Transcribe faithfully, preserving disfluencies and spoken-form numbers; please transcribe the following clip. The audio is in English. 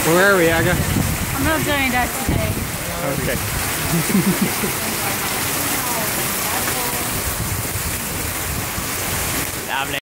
Where are we, Aga? I'm not doing that today. Okay.